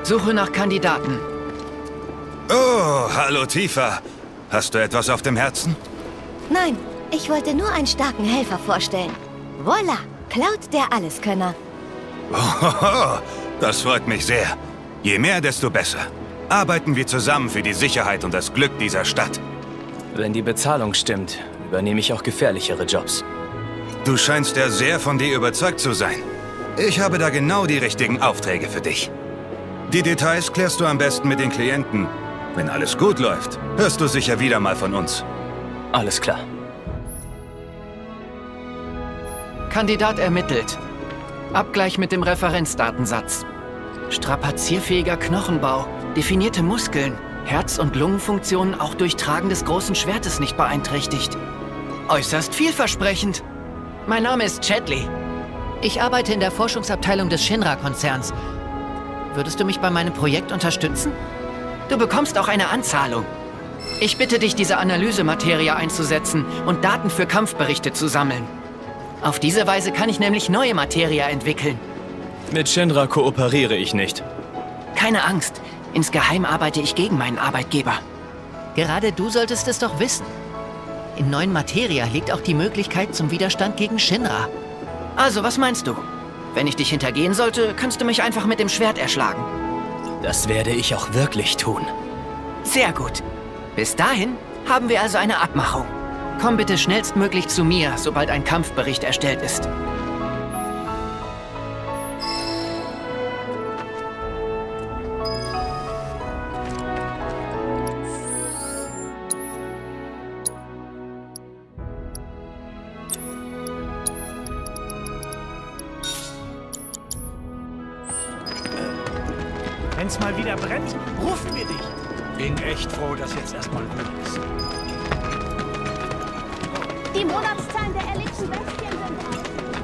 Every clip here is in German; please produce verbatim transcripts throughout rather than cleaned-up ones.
Suche nach Kandidaten. Oh, hallo Tifa. Hast du etwas auf dem Herzen? Nein, ich wollte nur einen starken Helfer vorstellen. Voila, Cloud der Alleskönner. Oh, das freut mich sehr. Je mehr, desto besser. Arbeiten wir zusammen für die Sicherheit und das Glück dieser Stadt. Wenn die Bezahlung stimmt, übernehme ich auch gefährlichere Jobs. Du scheinst ja sehr von dir überzeugt zu sein. Ich habe da genau die richtigen Aufträge für dich. Die Details klärst du am besten mit den Klienten. Wenn alles gut läuft, hörst du sicher wieder mal von uns. Alles klar. Kandidat ermittelt. Abgleich mit dem Referenzdatensatz. Strapazierfähiger Knochenbau, definierte Muskeln, Herz- und Lungenfunktionen auch durch Tragen des großen Schwertes nicht beeinträchtigt. Äußerst vielversprechend. Mein Name ist Chadley. Ich arbeite in der Forschungsabteilung des Shinra-Konzerns. Würdest du mich bei meinem Projekt unterstützen? Du bekommst auch eine Anzahlung. Ich bitte dich, diese Analysematerie einzusetzen und Daten für Kampfberichte zu sammeln. Auf diese Weise kann ich nämlich neue Materie entwickeln. Mit Shinra kooperiere ich nicht. Keine Angst. Insgeheim arbeite ich gegen meinen Arbeitgeber. Gerade du solltest es doch wissen. In neuen Materia liegt auch die Möglichkeit zum Widerstand gegen Shinra. Also, was meinst du? Wenn ich dich hintergehen sollte, kannst du mich einfach mit dem Schwert erschlagen. Das werde ich auch wirklich tun. Sehr gut. Bis dahin haben wir also eine Abmachung. Komm bitte schnellstmöglich zu mir, sobald ein Kampfbericht erstellt ist. Wenn's mal wieder brennt, rufen wir dich. Bin echt froh, dass jetzt erstmal gut ist. Die Monatszahlen der erlegten Bestien sind raus.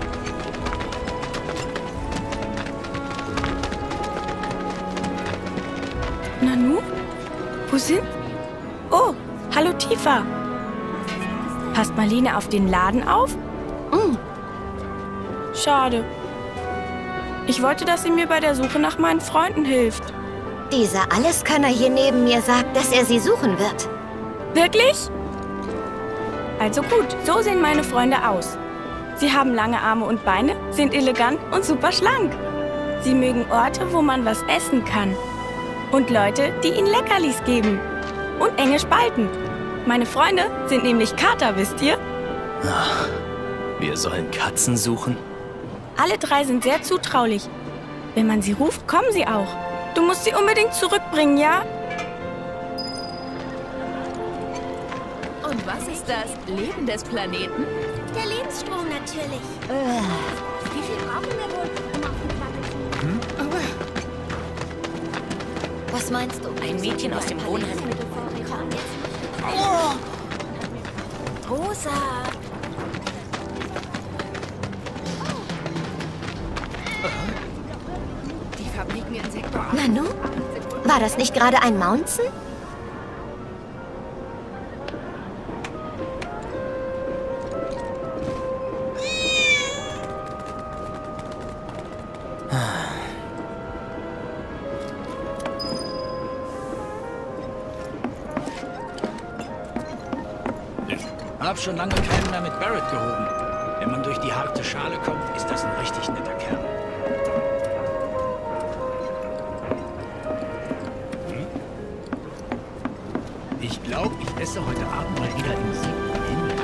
Nanu? Wo sind... Oh, hallo Tifa. Passt Marlene auf den Laden auf? Mm. Schade. Ich wollte, dass sie mir bei der Suche nach meinen Freunden hilft. Dieser Alleskönner hier neben mir sagt, dass er sie suchen wird. Wirklich? Also gut, so sehen meine Freunde aus. Sie haben lange Arme und Beine, sind elegant und super schlank. Sie mögen Orte, wo man was essen kann. Und Leute, die ihnen Leckerlis geben. Und enge Spalten. Meine Freunde sind nämlich Kater, wisst ihr? Ach, wir sollen Katzen suchen? Alle drei sind sehr zutraulich. Wenn man sie ruft, kommen sie auch. Du musst sie unbedingt zurückbringen, ja? Und was ist das Leben des Planeten? Der Lebensstrom natürlich. Wie viel brauchen wir wohl, um auf die Platte zu... Was meinst du? Ein Mädchen aus dem Wohnheim. Oh. Rosa. Die Fabriken in Sektor... Nanu? War das nicht gerade ein Mountain? Ich hab schon lange keinen mehr mit Barrett gehoben. Wenn man durch die harte Schale kommt, ist das ein richtig netter Kerl. Hm? Ich glaube, ich esse heute Abend mal wieder im siebten Himmel.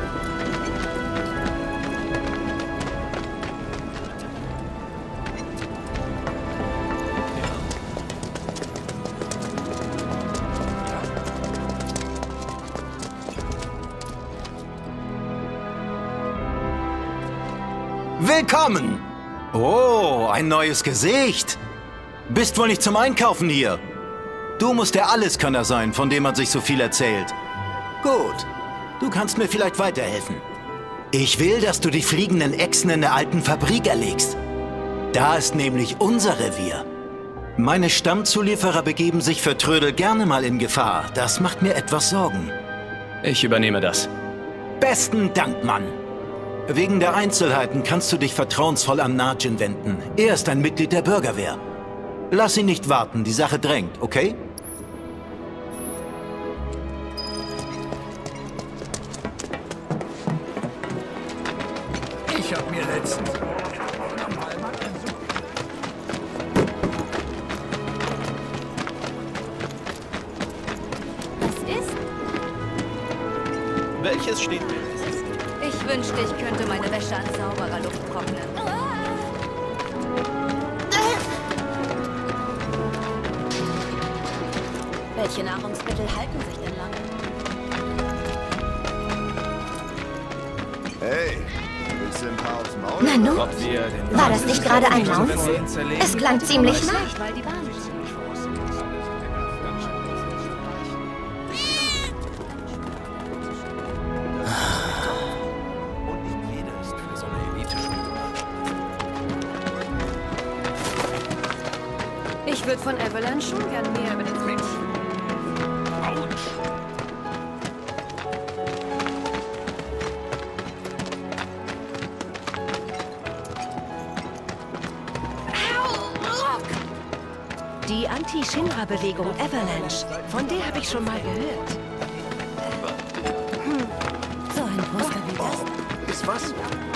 Willkommen! Oh, ein neues Gesicht. Bist wohl nicht zum Einkaufen hier? Du musst der Alleskönner sein, von dem man sich so viel erzählt. Gut, du kannst mir vielleicht weiterhelfen. Ich will, dass du die fliegenden Echsen in der alten Fabrik erlegst. Da ist nämlich unser Revier. Meine Stammzulieferer begeben sich für Trödel gerne mal in Gefahr. Das macht mir etwas Sorgen. Ich übernehme das. Besten Dank, Mann. Wegen der Einzelheiten kannst du dich vertrauensvoll an Najin wenden. Er ist ein Mitglied der Bürgerwehr. Lass ihn nicht warten, die Sache drängt, okay? Ich hab mir letztens... Was ist? Welches steht? Ich wünschte, ich könnte meine Wäsche an sauberer Luft trocknen. Welche Nahrungsmittel halten sich denn lange? Hey, willst du ein paar aufs Maul? Nanu? Ob wir den War das nicht gerade ein Lauf? Es klang ziemlich nah. Weil die Bahn Ich würde von Avalanche schon gern mehr über den Bridge. Die Anti-Shinra-Bewegung Avalanche. Von der habe ich schon mal gehört. Hm. So ein Poster wie das. Ist was?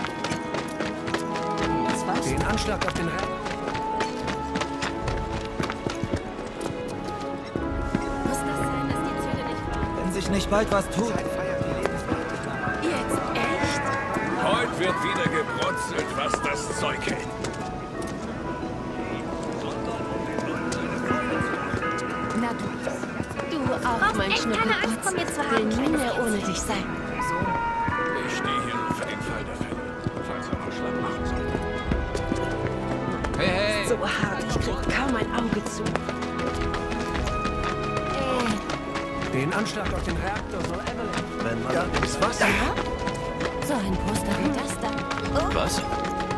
Ist was? Den Anschlag auf den Rennen. Muss das sein, dass die Züge nicht fahren? Wenn sich nicht bald was tut. Jetzt echt? Heute wird wieder gebrutzelt, was das Zeug hält. Na du. Du auch, mein Schnuckelputz. Will nie mehr ohne dich sein. Ich stehe hier nur für den Fall der Fälle, falls er Anschlag machen sollte. Hey, hey! So hart, ich krieg kaum ein Auge zu. Den Anschlag auf den Reaktor soll Avalanche. Wenn man Ja, ist was? So ein Poster wie das da. Oh. Was?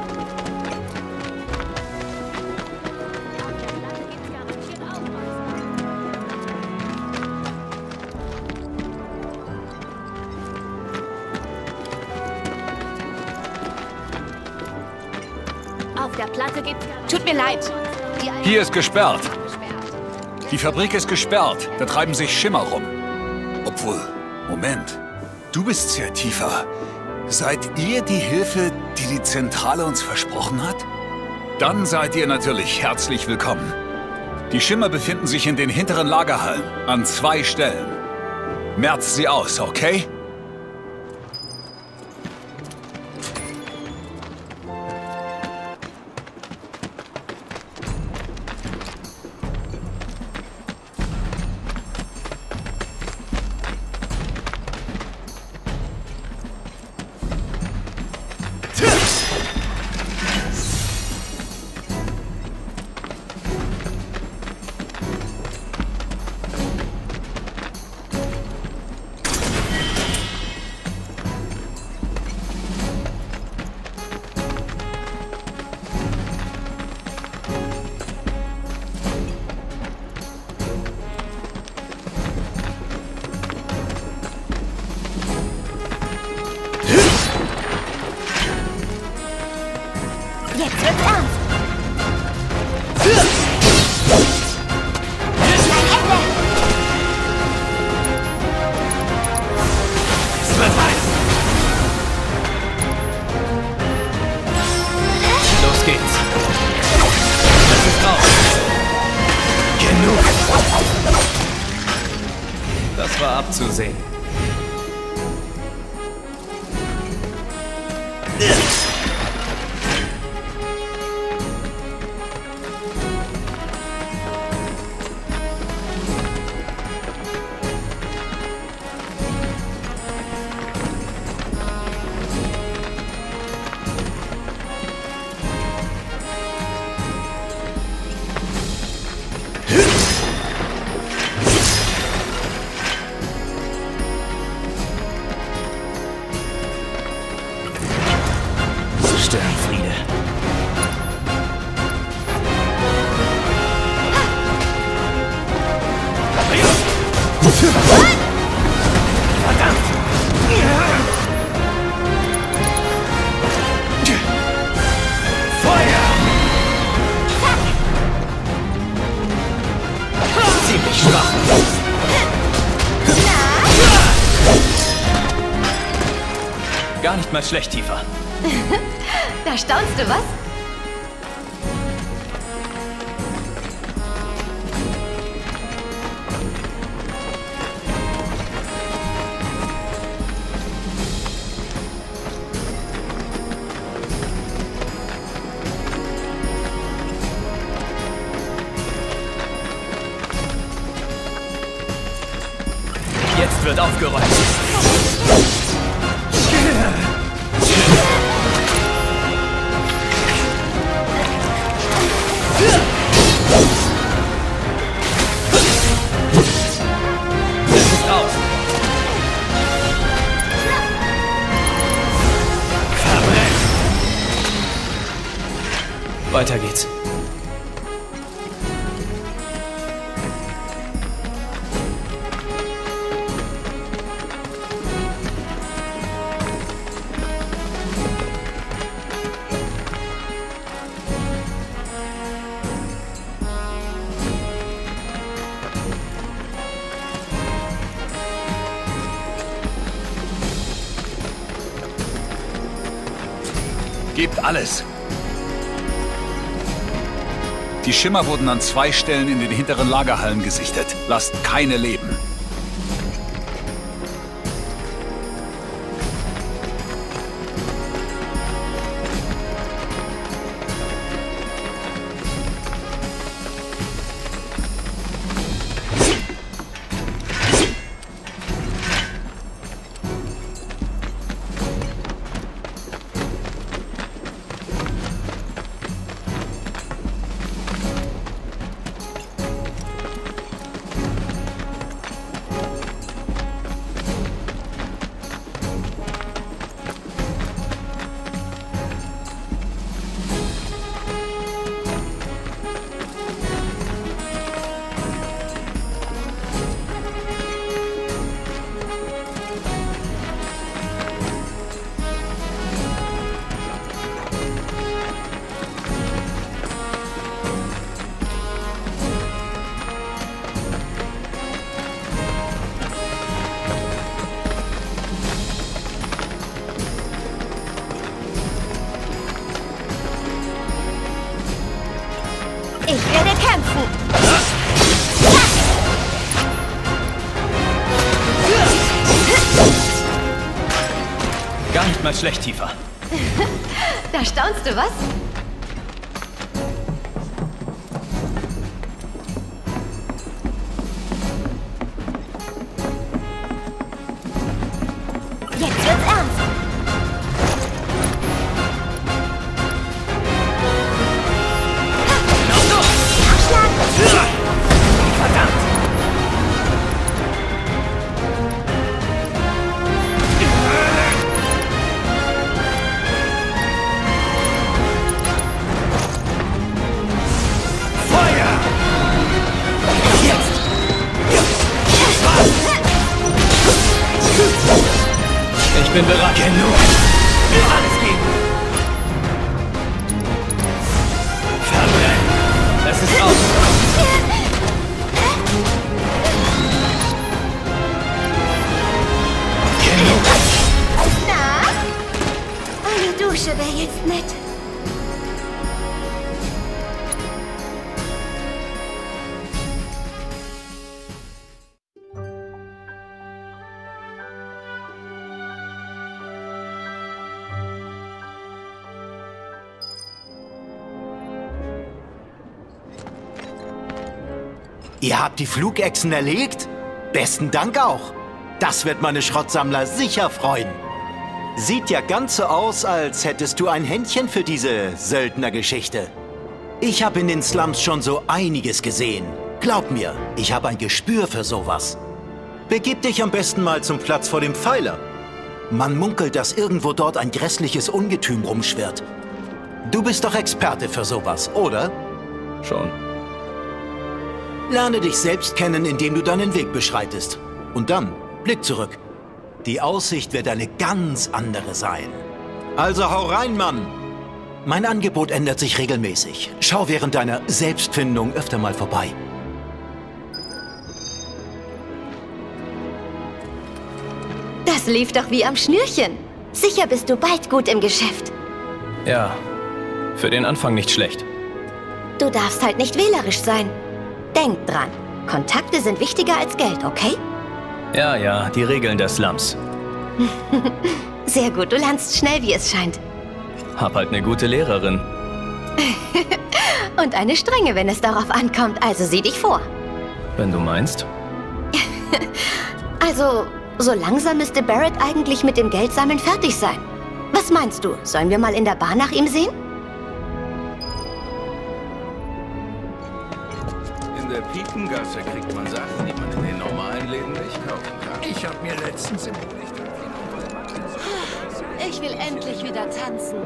Auf der Platte gibt's Tut mir leid. Hier ist gesperrt. Die Fabrik ist gesperrt. Da treiben sich Schimmer rum. Obwohl, Moment. Du bist sehr tiefer. Seid ihr die Hilfe, die die Zentrale uns versprochen hat? Dann seid ihr natürlich herzlich willkommen. Die Schimmer befinden sich in den hinteren Lagerhallen, an zwei Stellen. Merzt sie aus, okay? Jetzt wird's ernst. Es wird heiß. Los geht's. Das ist raus. Genug. Das war abzusehen. nicht mal schlecht, Tifa. Da staunst du, was? Jetzt wird aufgeräumt. Es ist aus. Verbrennt. Weiter geht's. Gebt alles. Die Schimmer wurden an zwei Stellen in den hinteren Lagerhallen gesichtet. Lasst keine leben. Ich werde kämpfen. Gar nicht mal schlecht, Tifa. Da staunst du, was? Jetzt wird's ernst. Verdammt! Feuer! Jetzt! Ich bin bereit. Genug! Will alles geben! Verbrennen! Es ist aus! Na? Eine Dusche wäre jetzt nett. Ihr habt die Flugechsen erlegt? Besten Dank auch. Das wird meine Schrottsammler sicher freuen. Sieht ja ganz so aus, als hättest du ein Händchen für diese Söldnergeschichte. Ich habe in den Slums schon so einiges gesehen. Glaub mir, ich habe ein Gespür für sowas. Begib dich am besten mal zum Platz vor dem Pfeiler. Man munkelt, dass irgendwo dort ein grässliches Ungetüm rumschwirrt. Du bist doch Experte für sowas, oder? Schon. Lerne dich selbst kennen, indem du deinen Weg beschreitest. Und dann Blick zurück. Die Aussicht wird eine ganz andere sein. Also hau rein, Mann! Mein Angebot ändert sich regelmäßig. Schau während deiner Selbstfindung öfter mal vorbei. Das lief doch wie am Schnürchen. Sicher bist du bald gut im Geschäft. Ja, für den Anfang nicht schlecht. Du darfst halt nicht wählerisch sein. Denk dran, Kontakte sind wichtiger als Geld, okay? Ja, ja, die Regeln der Slums. Sehr gut, du lernst schnell, wie es scheint. Hab halt eine gute Lehrerin. Und eine strenge, wenn es darauf ankommt, also sieh dich vor. Wenn du meinst. Also, so langsam müsste Barrett eigentlich mit dem Geldsammeln fertig sein. Was meinst du? Sollen wir mal in der Bar nach ihm sehen? In der Piepengasse kriegt man Sachen, die man in den normalen Läden nicht kaufen kann. Ich habe mir letztens im Ich will endlich wieder tanzen.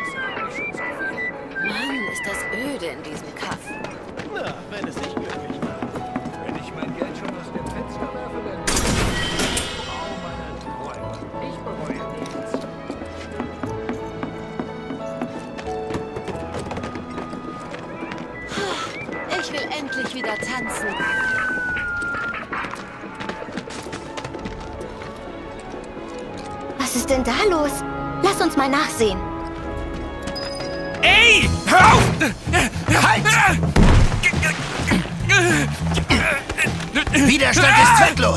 Mann, ist das öde in diesem Kaff. Na, wenn es dich glücklich macht. Wenn ich mein Geld schon aus dem Fenster werfe, dann... Oh, meine Träume. Ich bereue nichts. Ich will endlich wieder tanzen. Was ist denn da los? Lass uns mal nachsehen. Ey! Hör auf! Halt! Widerstand ist zwecklos!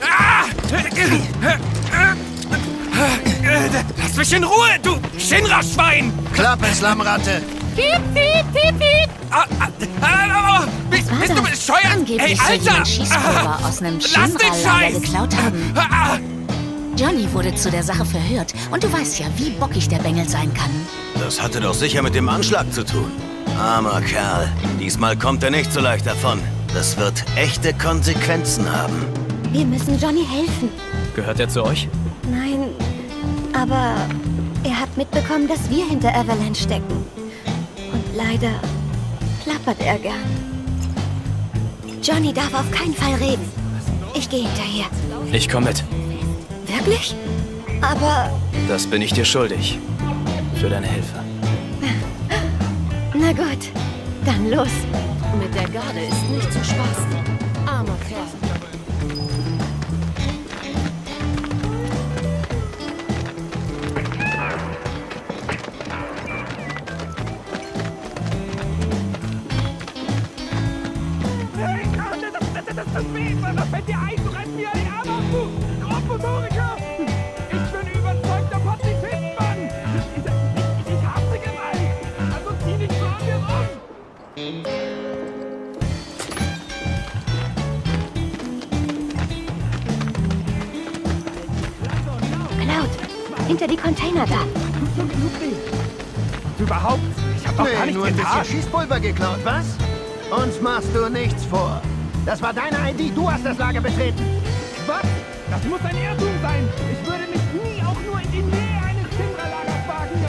Lass mich in Ruhe, du Shinra-Schwein! Klappe, Slammratte! Piep, piep, piep, piep! Ah, ah, ah, bist, bist du bescheuert? Angeblich Hey, soll Alter! jemand Schießpulver aus einem Lass den Shinra-Lager Scheiß! geklaut haben. Ah, Johnny wurde zu der Sache verhört. Und du weißt ja, wie bockig der Bengel sein kann. Das hatte doch sicher mit dem Anschlag zu tun. Armer Kerl. Diesmal kommt er nicht so leicht davon. Das wird echte Konsequenzen haben. Wir müssen Johnny helfen. Gehört er zu euch? Nein, aber er hat mitbekommen, dass wir hinter Avalanche stecken. Und leider plappert er gern. Johnny darf auf keinen Fall reden. Ich gehe hinterher. Ich komme mit. Wirklich? Aber... Das bin ich dir schuldig. Für deine Hilfe. Na gut, dann los. Mit der Garde ist nicht zu spaßen. Armer Kerl. das weh, was fällt dir ein? Du rennst mir die Arme auf, du Grobmotoriker! Ich bin überzeugter Pazifistmann! Ich, ich, ich, ich hasse Gewalt! Also zieh nicht so an mir rum! Cloud, hinter die Container da. Überhaupt? Ich hab doch nee, gar nichts nur ein getan. bisschen Schießpulver geklaut, was? Uns machst du nichts vor. Das war deine I D, du hast das Lager betreten. Was? Das muss ein Irrtum sein. Ich würde mich nie auch nur in die Nähe eines Shinra-Lagers wagen.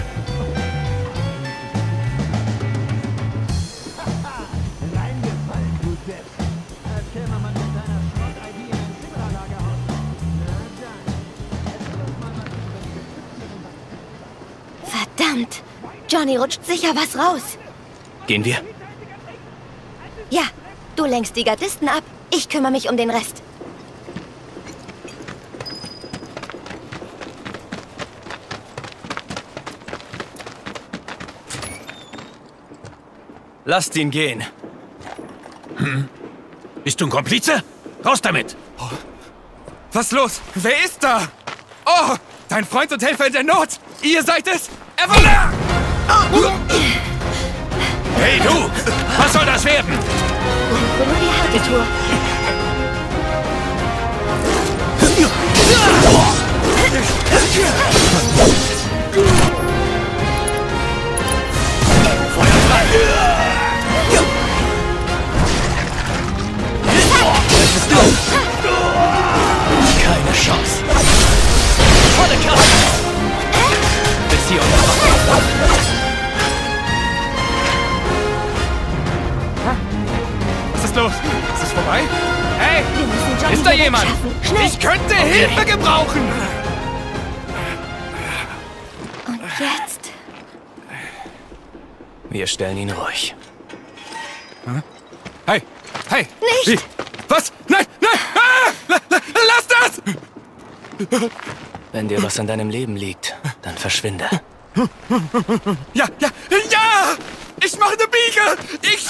Haha, reingefallen, du Depp. Als käme man mit deiner Schrott-I D in ein Shinra-Lagerhaus. Na dann. Hättest du das mal was über die Verdammt! Johnny rutscht sicher was raus. Gehen wir? Ja, du lenkst die Gardisten ab. Ich kümmere mich um den Rest. Lasst ihn gehen. Hm? Bist du ein Komplize? Raus damit! Oh. Was los? Wer ist da? Oh, dein Freund und Helfer in der Not! Ihr seid es? Evola! Oh. Hey du! Was soll das werden? Ich bin nur die harte Tour. Feuer frei! Keine Chance. Volle Kraft! Bis hier unten. Was ist los? Ist es vorbei? Hey! Wir müssen Johnny Ist da hier jemand? wegschaffen. Schnell! Ich könnte Okay. Hilfe gebrauchen! Und jetzt? Wir stellen ihn ruhig. Hm? Hey! Hey! Nicht! Wie? Was? Nein! Nein! Ah! Lass das! Wenn dir was an deinem Leben liegt, Dann verschwinde. Ja, ja, ja! Ich mache eine Biege! Ich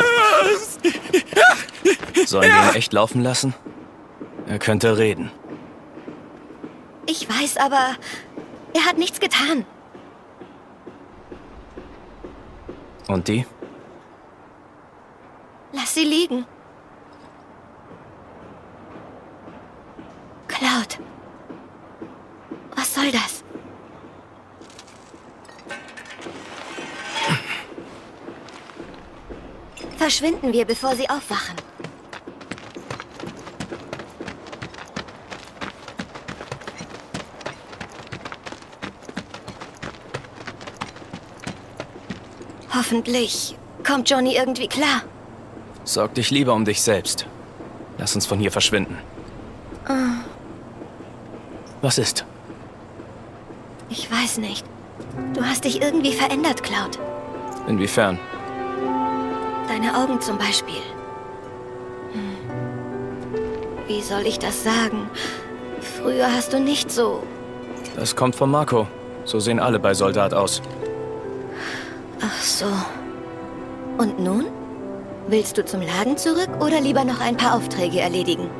schwör's! Sollen wir ihn echt laufen lassen? Er könnte reden. Ich weiß, aber er hat nichts getan. Und die? Lass sie liegen. Cloud. Was soll das? Verschwinden wir, bevor sie aufwachen. Hoffentlich kommt Johnny irgendwie klar. Sorg dich lieber um dich selbst. Lass uns von hier verschwinden. Oh, Was ist? ich weiß nicht. Du hast dich irgendwie verändert, Cloud. Inwiefern? Deine Augen zum Beispiel. Hm. Wie soll ich das sagen? Früher hast du nicht so... Das kommt von Marco. So sehen alle bei Soldat aus. Ach so. Und nun? Willst du zum Laden zurück oder lieber noch ein paar Aufträge erledigen?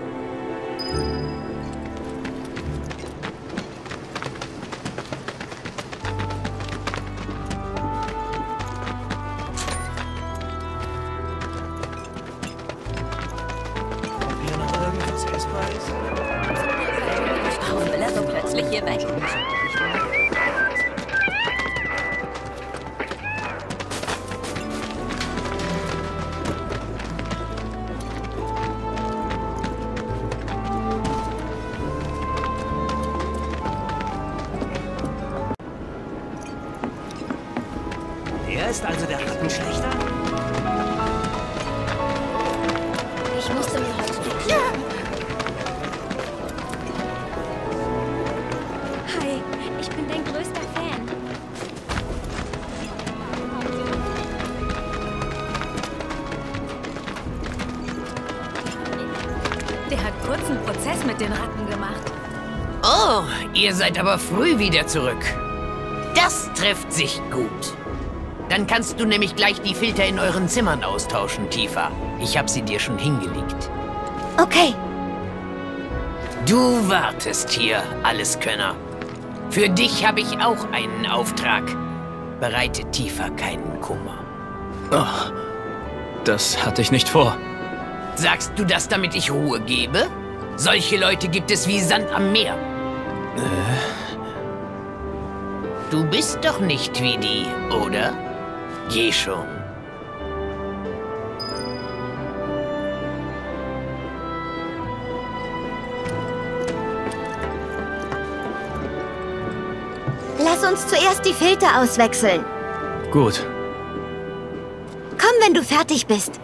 Warum will er so plötzlich hier weg? Er ist also der Rattenschlechter? Ich musste mir heute... Hi, ich bin dein größter Fan. Der hat kurzen Prozess mit den Ratten gemacht. Oh, ihr seid aber früh wieder zurück. Das trifft sich gut. Dann kannst du nämlich gleich die Filter in euren Zimmern austauschen, Tifa. Ich habe sie dir schon hingelegt. Okay. Du wartest hier, Alleskönner. Für dich habe ich auch einen Auftrag. Bereite Tifa keinen Kummer. Oh, das hatte ich nicht vor. Sagst du das, damit ich Ruhe gebe? Solche Leute gibt es wie Sand am Meer. Äh. Du bist doch nicht wie die, oder? Geh schon. Lass uns zuerst die Filter auswechseln. Gut. Komm, wenn du fertig bist.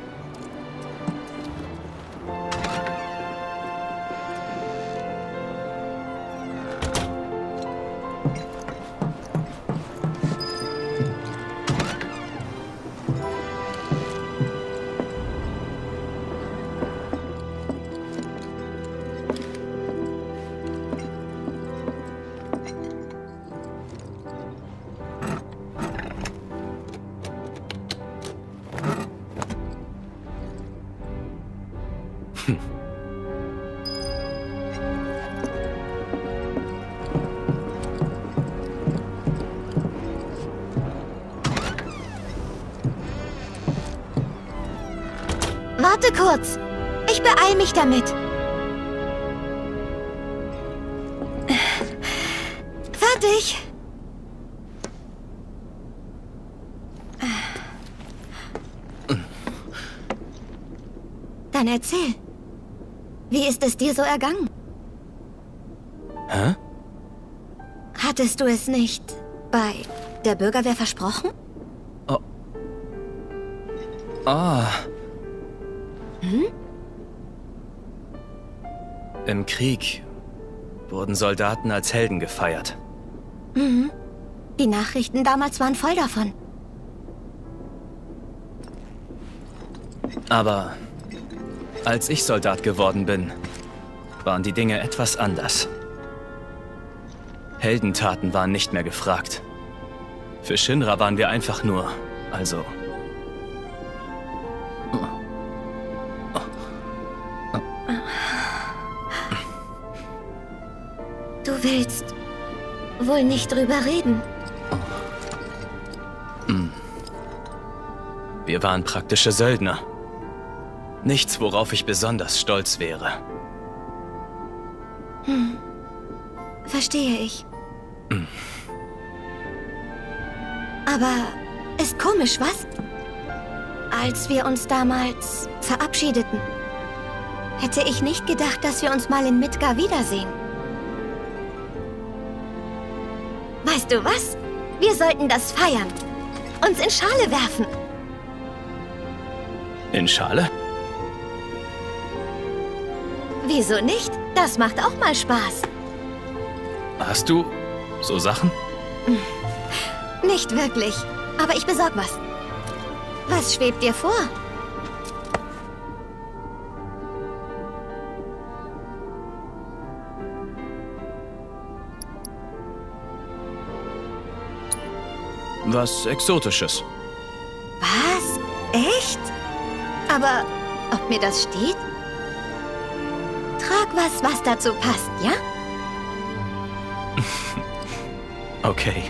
Warte kurz. Ich beeil mich damit. Fertig. Dann erzähl. Wie ist es dir so ergangen? Hä? Hattest du es nicht bei der Bürgerwehr versprochen? Oh. Ah. Hm? Im Krieg wurden Soldaten als Helden gefeiert. Mhm. Die Nachrichten damals waren voll davon. Aber als ich Soldat geworden bin, waren die Dinge etwas anders. Heldentaten waren nicht mehr gefragt. Für Shinra waren wir einfach nur, also... Du willst wohl nicht drüber reden. Wir waren praktische Söldner. Nichts, worauf ich besonders stolz wäre. Hm. Verstehe ich. Hm. Aber ist komisch, was? Als wir uns damals verabschiedeten, hätte ich nicht gedacht, dass wir uns mal in Midgar wiedersehen. Weißt du was? Wir sollten das feiern. Uns in Schale werfen. In Schale? Wieso nicht? Das macht auch mal Spaß. Hast du so Sachen? Nicht wirklich. Aber ich besorg was. Was schwebt dir vor? Was Exotisches. Was? Echt? Aber ob mir das steht? Trag was, was dazu passt, ja? Okay.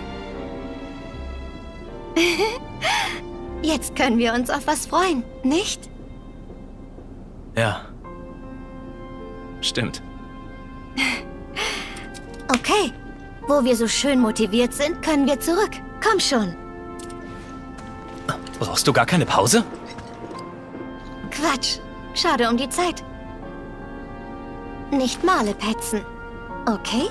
Jetzt können wir uns auf was freuen, nicht? Ja. Stimmt. Okay. Wo wir so schön motiviert sind, können wir zurück. Komm schon. Brauchst du gar keine Pause? Quatsch. Schade um die Zeit. Nicht Male petzen. Okay?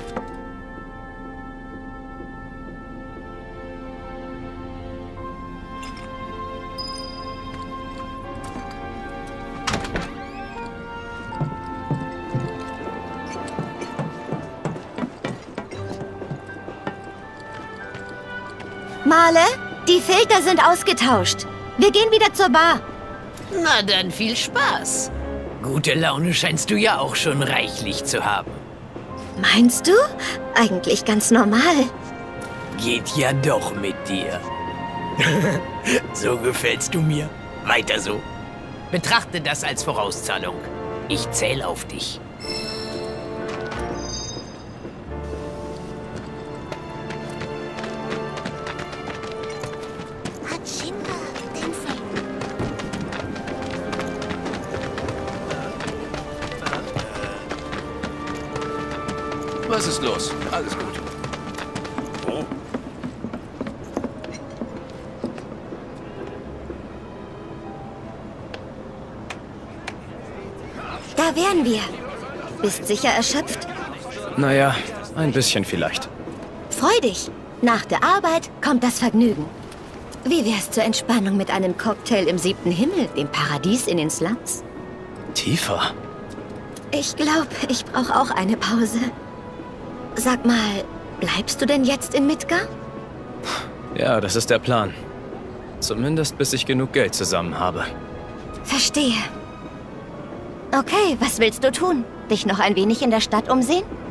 Male, die Filter sind ausgetauscht. Wir gehen wieder zur Bar. Na dann viel Spaß. Gute Laune scheinst du ja auch schon reichlich zu haben. Meinst du? Eigentlich ganz normal. Geht ja doch mit dir. So gefällst du mir. Weiter so. Betrachte das als Vorauszahlung. Ich zähle auf dich. Hat Shinra den Fall? Was ist los? Alles gut. Oh. Da wären wir. Bist sicher erschöpft? Naja, ein bisschen vielleicht. Freu dich. Nach der Arbeit kommt das Vergnügen. Wie wär's zur Entspannung mit einem Cocktail im siebten Himmel, dem Paradies in den Slums? Tiefer. Ich glaube, ich brauche auch eine Pause. Sag mal, bleibst du denn jetzt in Midgar? Ja, das ist der Plan. Zumindest bis ich genug Geld zusammen habe. Verstehe. Okay, was willst du tun? Dich noch ein wenig in der Stadt umsehen?